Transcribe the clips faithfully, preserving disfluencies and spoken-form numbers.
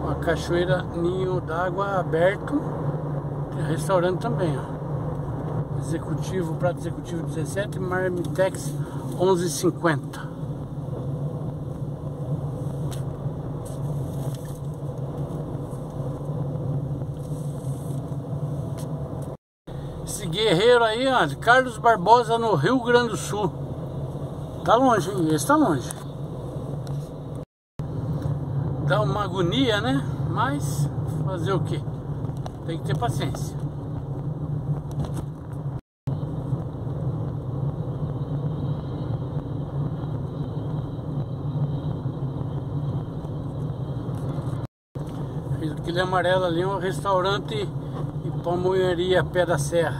a Cachoeira Ninho d'Água aberto. Tem restaurante também, ó. Executivo, prato executivo dezessete, Marmitex onze e cinquenta. Esse guerreiro aí, ó, Carlos Barbosa, no Rio Grande do Sul. Tá longe, hein? Esse tá longe. Dá uma agonia, né? Mas fazer o quê? Tem que ter paciência. Aquele amarelo ali é um restaurante e pamonharia Pé da Serra.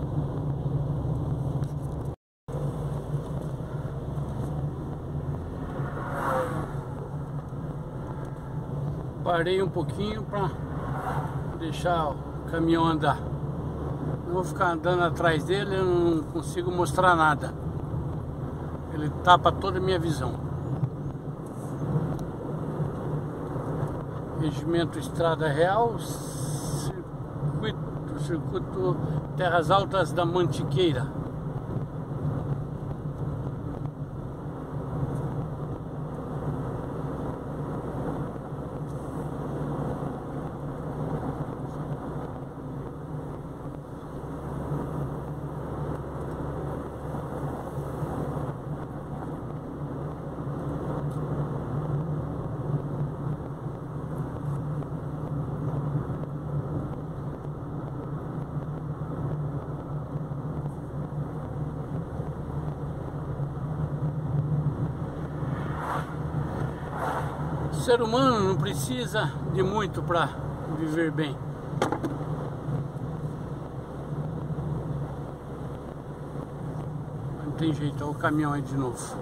Parei um pouquinho para deixar o caminhão andar. Não vou ficar andando atrás dele, eu não consigo mostrar nada. Ele tapa toda a minha visão. Regimento Estrada Real, circuito, circuito Terras Altas da Mantiqueira. O ser humano não precisa de muito para viver bem. Não tem jeito, olha o caminhão aí de novo.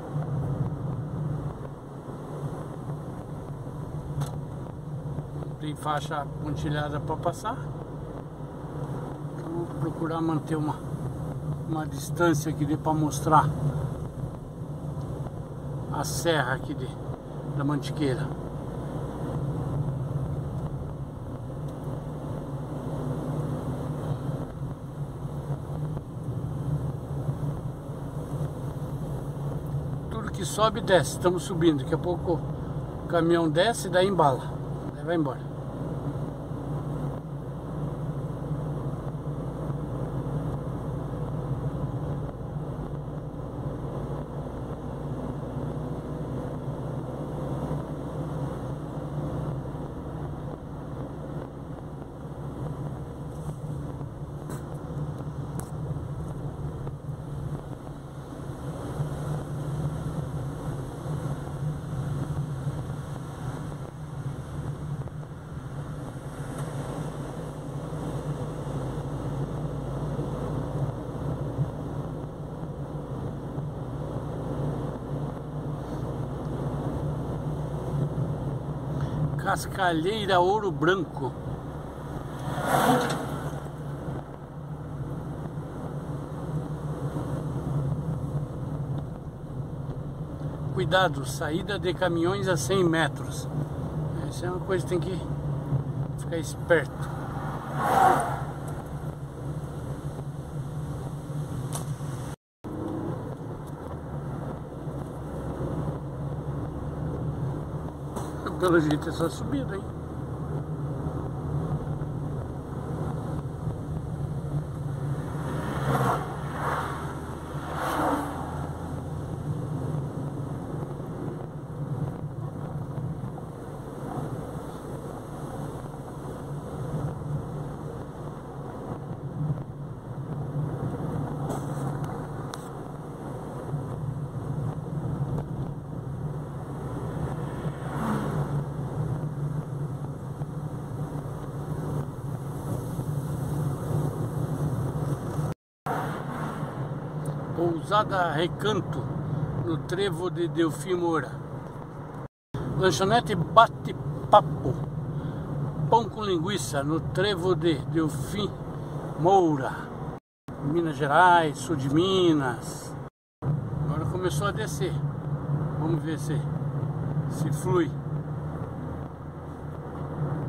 Não tem faixa pontilhada para passar. Então vou procurar manter uma, uma distância que dê para mostrar a serra aqui de, da Mantiqueira. Que sobe e desce, estamos subindo. Daqui a pouco o caminhão desce e daí embala, daí vai embora. Cascalheira Ouro Branco. Cuidado, saída de caminhões a cem metros. Essa é uma coisa que tem que ficar esperto. Pelo jeito é só subida, hein? Pousada Recanto, no trevo de Delfim Moura. Lanchonete Bate-Papo, pão com linguiça, no trevo de Delfim Moura, Minas Gerais, sul de Minas. Agora começou a descer. Vamos ver se, se flui.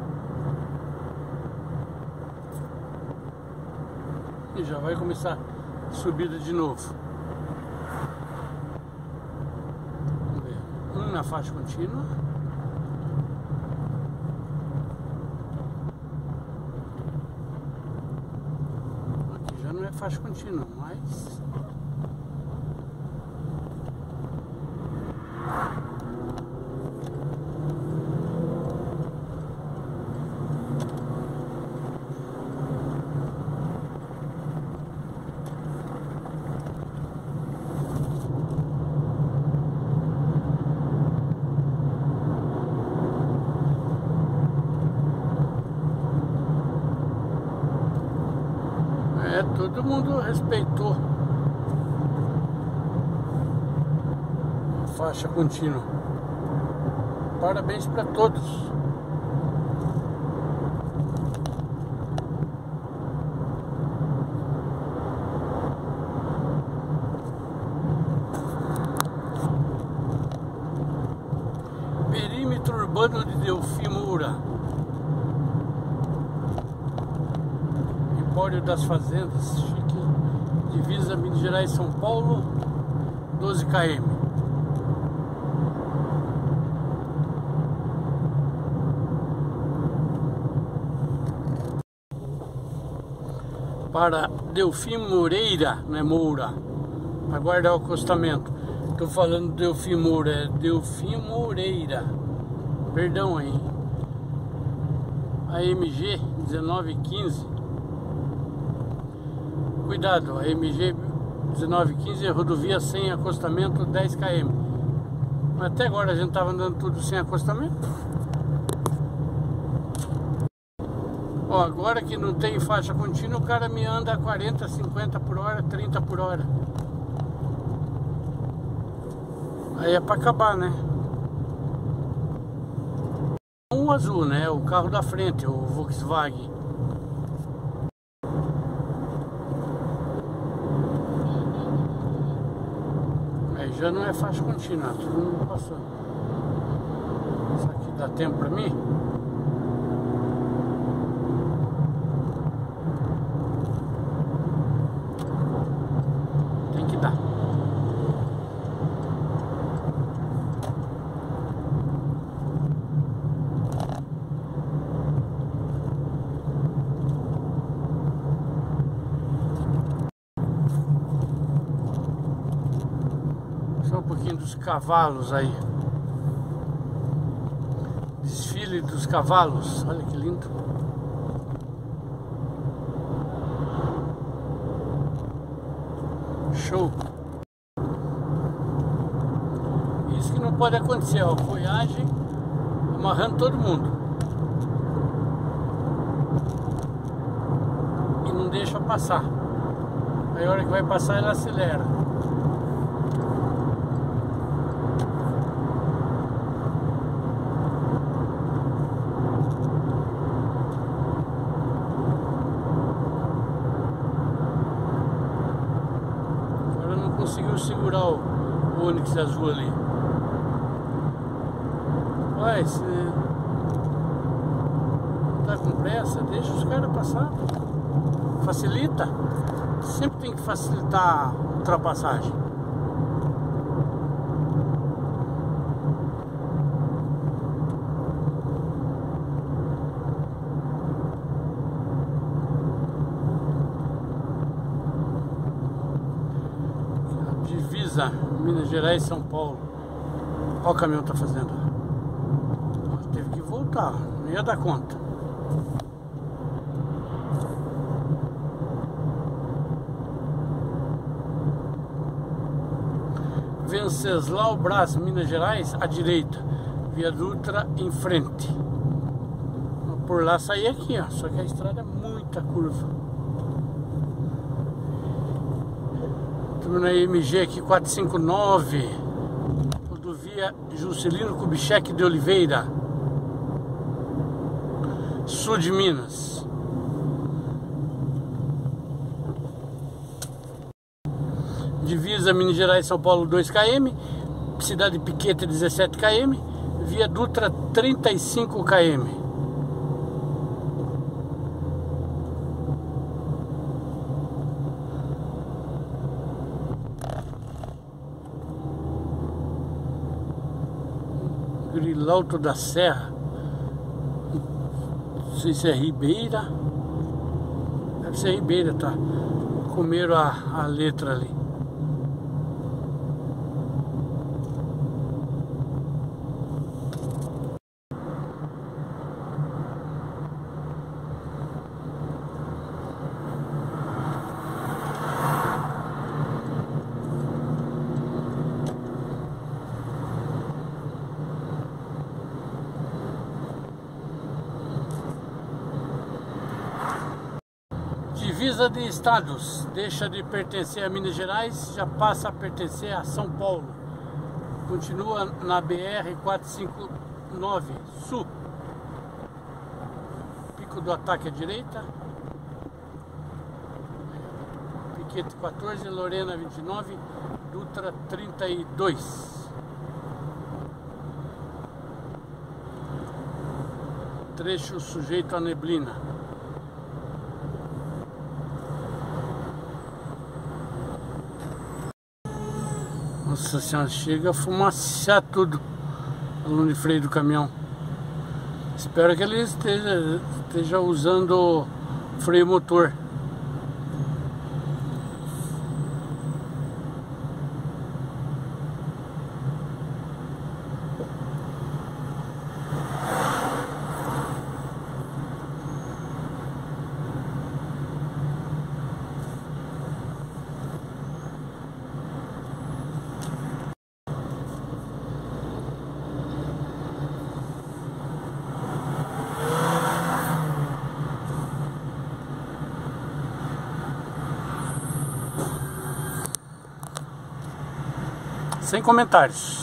e já vai começar a subida de novo. Vamos ver. Um na faixa contínua. Aqui já não é faixa contínua, mas é, todo mundo respeitou a faixa contínua. Parabéns para todos. Perímetro urbano de Delfim Moura. Empório das Fazendas, chique, divisa Minas Gerais São Paulo, doze quilômetros. Para Delfim Moreira, não é Moura, para guardar o acostamento. Estou falando Delfim Moura, é Delfim Moreira. Perdão aí. A M G dezenove quinze. Cuidado, a M G dezenove quinze é rodovia sem acostamento, dez quilômetros. Mas até agora a gente estava andando tudo sem acostamento. Ó, agora que não tem faixa contínua, o cara me anda a quarenta, cinquenta por hora, trinta por hora. Aí é pra acabar, né? Um azul, né? O carro da frente, o Volkswagen. Aí já não é faixa contínua, todo mundo passou. Isso aqui dá tempo pra mim? Tem que dar. Só um pouquinho dos cavalos aí. Desfile dos cavalos. Olha que lindo. Show. Isso que não pode acontecer, ó. Voyagem amarrando todo mundo. E não deixa passar. Aí a hora que vai passar ela acelera. Conseguiu segurar o, o Onix azul ali. Vai, se tá com pressa, deixa os caras passar. Facilita. Sempre tem que facilitar a ultrapassagem. Divisa Minas Gerais São Paulo. Olha o caminhão tá fazendo. Teve que voltar, não ia dar conta. Venceslau Braz, Minas Gerais, à direita. Via Dutra em frente. Por lá sair aqui, ó. Só que a estrada é muita curva. Estamos na M G aqui quatrocentos e cinquenta e nove, rodovia Juscelino Kubitschek de Oliveira, sul de Minas. Divisa Minas Gerais São Paulo dois quilômetros, cidade de Piqueta dezessete quilômetros, via Dutra trinta e cinco quilômetros. Grilalto da Serra. Não sei se é Ribeira. Deve ser Ribeira, tá? Comeram a, a letra ali. Divisa de estados, deixa de pertencer a Minas Gerais, já passa a pertencer a São Paulo. Continua na B R quatrocentos e cinquenta e nove Sul. Pico do Ataque à direita. Piquete quatorze, Lorena vinte e nove, Dutra trinta e dois. Trecho sujeito à neblina. Nossa senhora, chega a fumaçar tudo no de freio do caminhão. Espero que ele esteja, esteja usando freio motor. Sem comentários.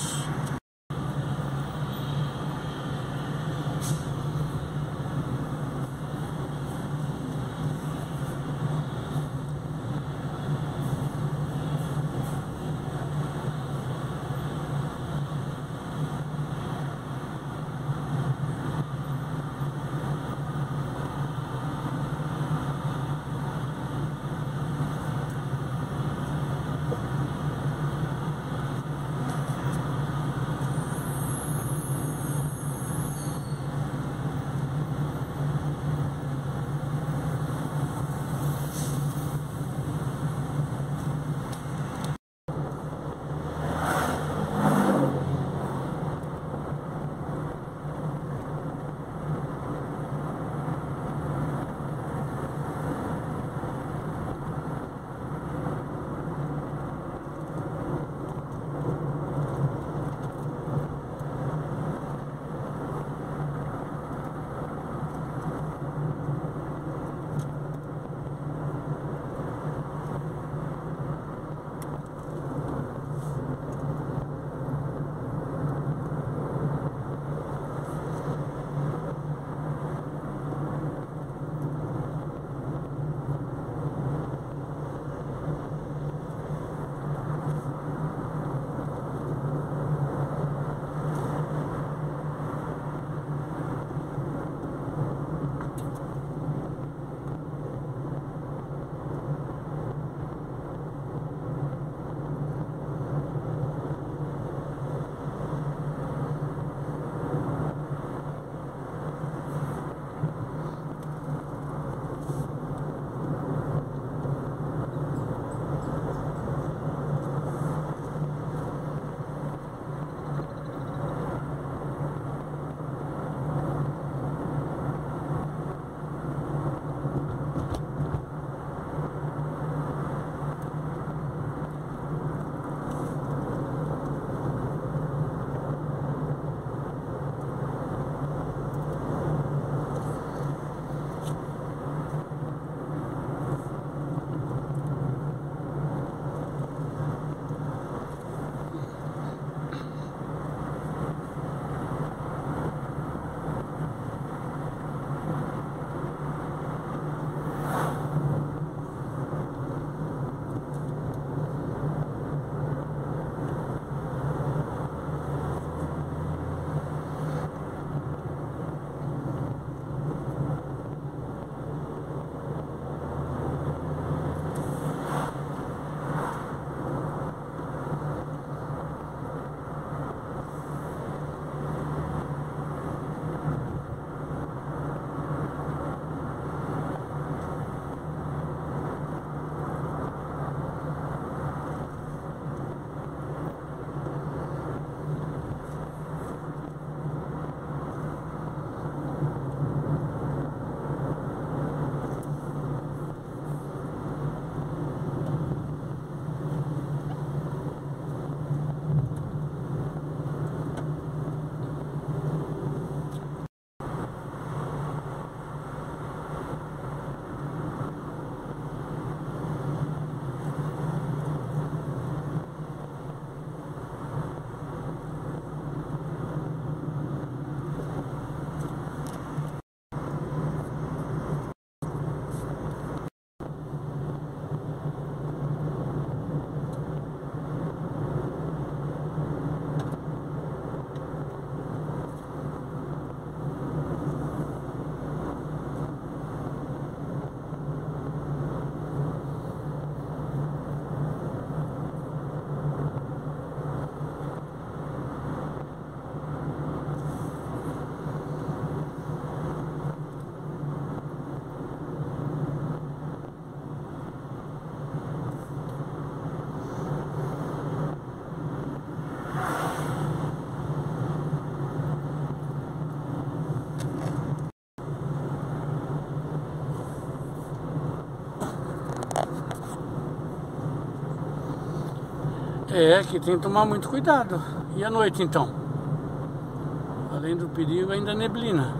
É, que tem que tomar muito cuidado. E à noite então? Além do perigo, ainda neblina.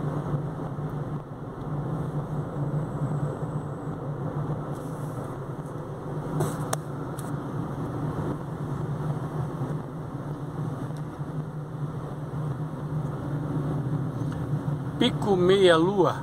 Pico Meia Lua.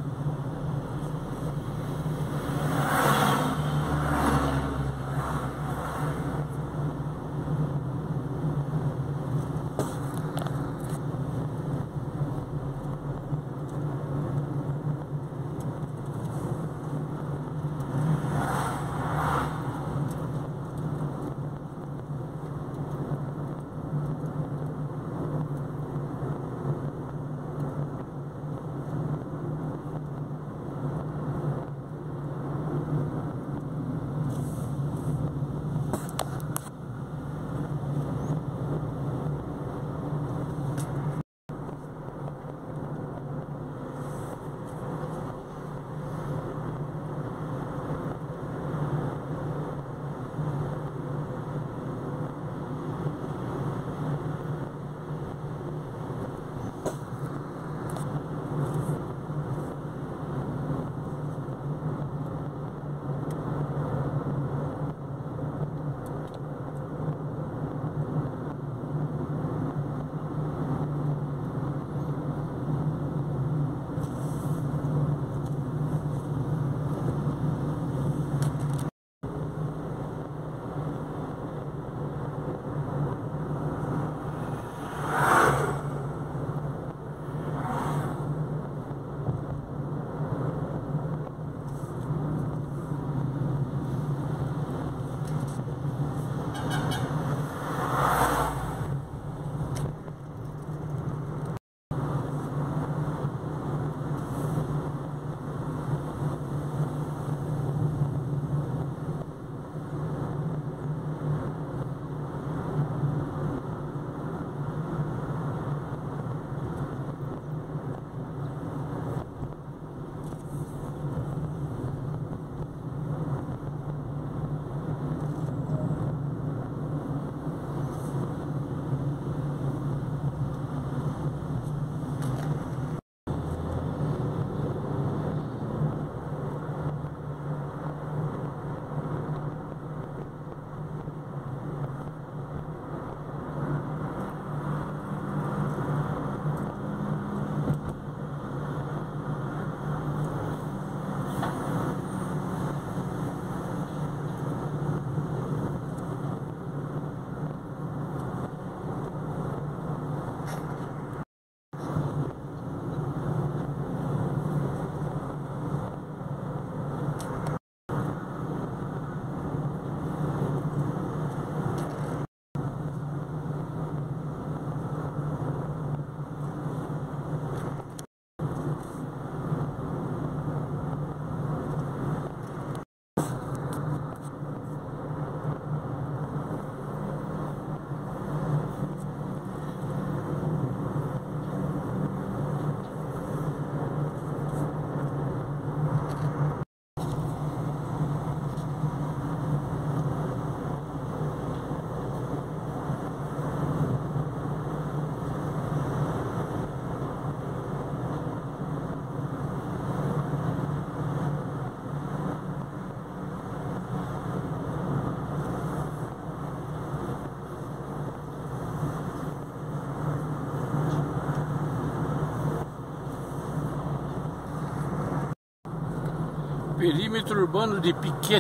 Perímetro urbano de Piquete.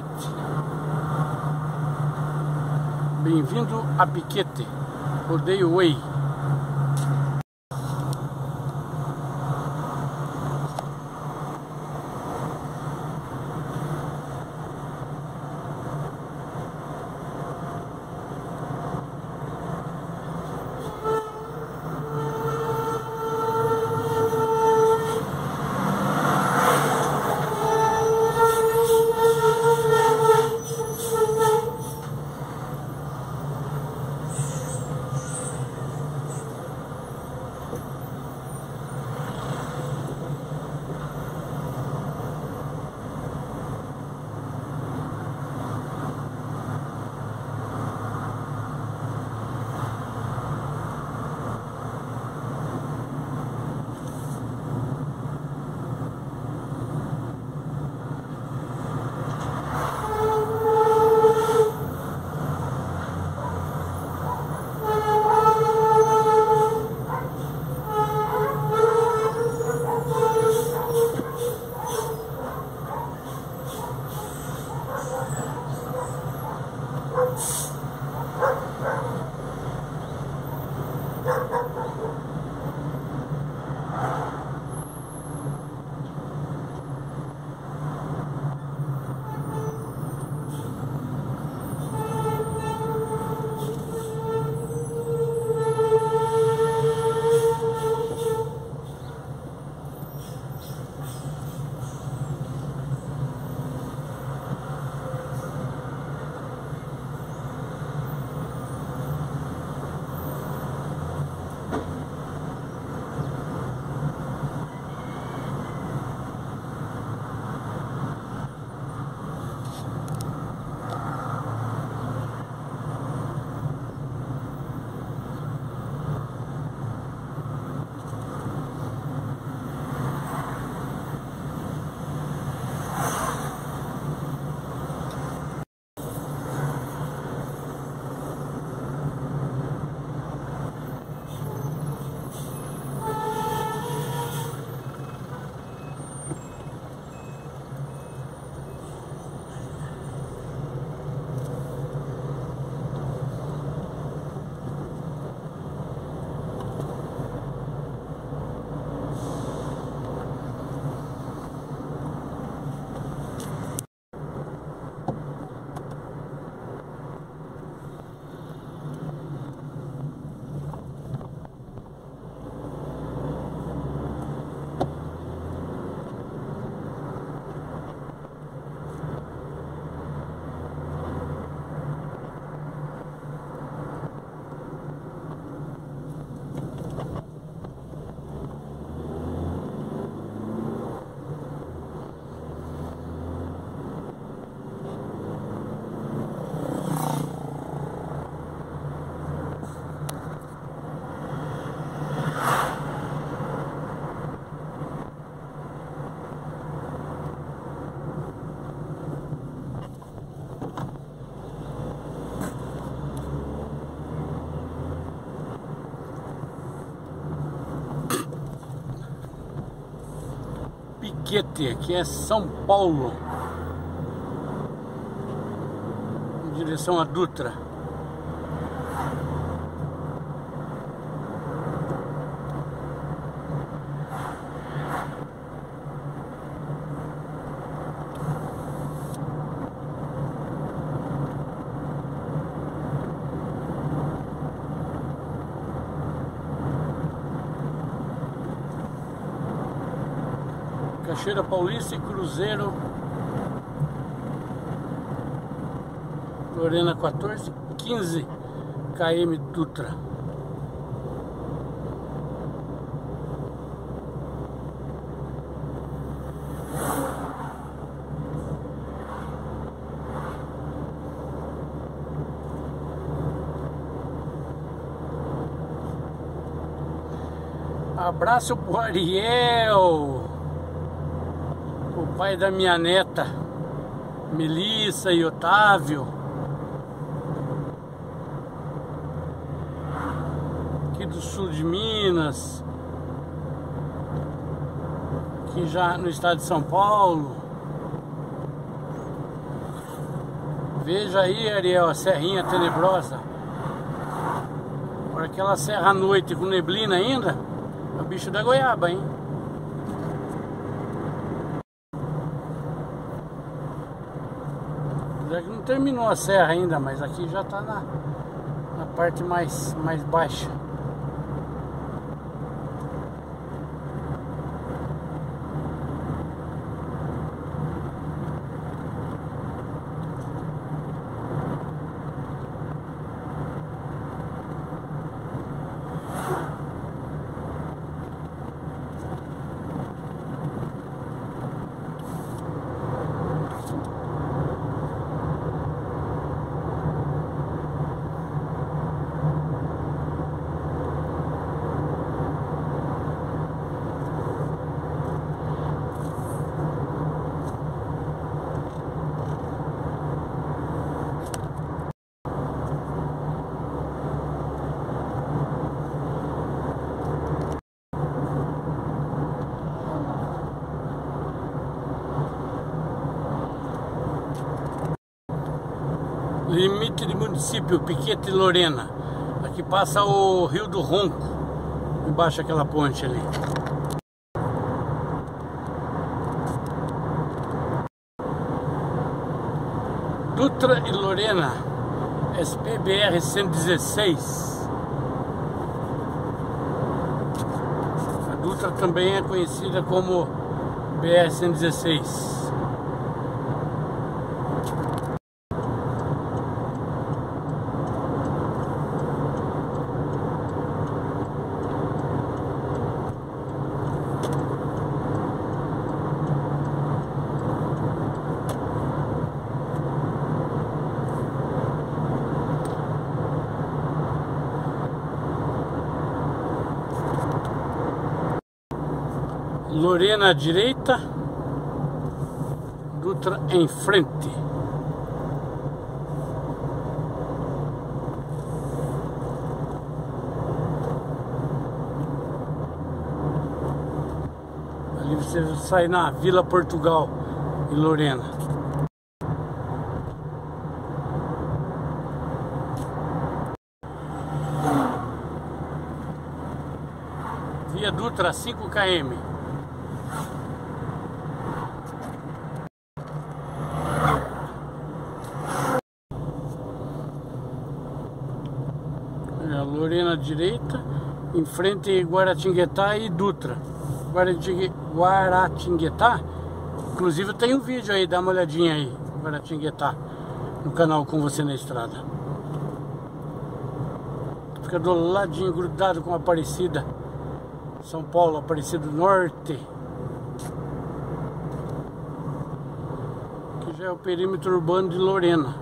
Bem-vindo a Piquete, Rodeio Way. Piquete, aqui é São Paulo, em direção a Dutra. Cachoeira Paulista e Cruzeiro Lorena quatorze, quinze quilômetros Dutra. Abraço pro Ariel, o pai da minha neta Melissa e Otávio, aqui do sul de Minas, aqui já no estado de São Paulo. Veja aí, Ariel, a serrinha tenebrosa. Por aquela serra à noite com neblina ainda, é o bicho da goiaba, hein? Já que não terminou a serra ainda, mas aqui já está na, na parte mais, mais baixa. Limite de município, Piquete e Lorena. Aqui passa o Rio do Ronco, embaixo daquela ponte ali. Dutra e Lorena, S P B R cento e dezesseis. A Dutra também é conhecida como B R cento e dezesseis. Lorena à direita, Dutra em frente. Ali você sai na Vila Portugal e Lorena. Via Dutra cinco quilômetros. Lorena à direita, em frente Guaratinguetá e Dutra. Guaratinguetá, inclusive tem um vídeo aí, dá uma olhadinha aí, Guaratinguetá, no canal Com Você na Estrada. Fica do ladinho, grudado com a Aparecida, São Paulo, Aparecida do Norte. Que já é o perímetro urbano de Lorena.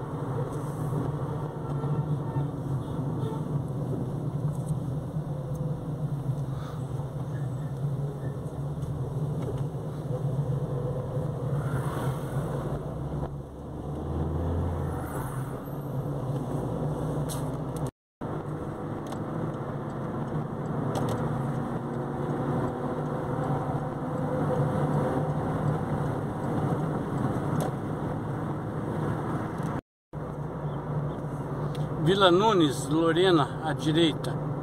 Vila Nunes, Lorena, à direita.